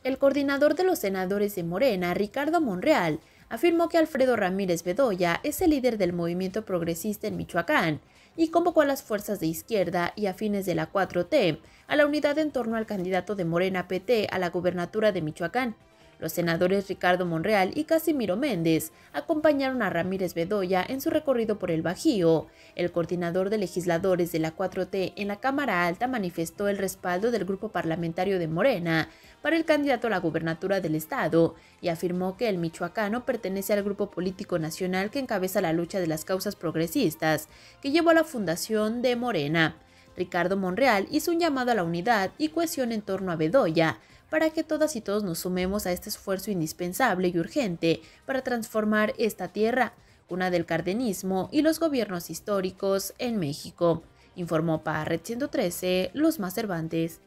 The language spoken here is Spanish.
El coordinador de los senadores de Morena, Ricardo Monreal, afirmó que Alfredo Ramírez Bedoya es el líder del movimiento progresista en Michoacán y convocó a las fuerzas de izquierda y afines de la 4T a la unidad en torno al candidato de Morena PT a la gubernatura de Michoacán. Los senadores Ricardo Monreal y Casimiro Méndez acompañaron a Ramírez Bedoya en su recorrido por el Bajío. El coordinador de legisladores de la 4T en la Cámara Alta manifestó el respaldo del grupo parlamentario de Morena para el candidato a la gubernatura del estado y afirmó que el michoacano pertenece al grupo político nacional que encabeza la lucha de las causas progresistas que llevó a la fundación de Morena. Ricardo Monreal hizo un llamado a la unidad y cohesión en torno a Bedoya, para que todas y todos nos sumemos a este esfuerzo indispensable y urgente para transformar esta tierra, cuna del cardenismo y los gobiernos históricos en México, informó para Red 113 Luzma Cervantes.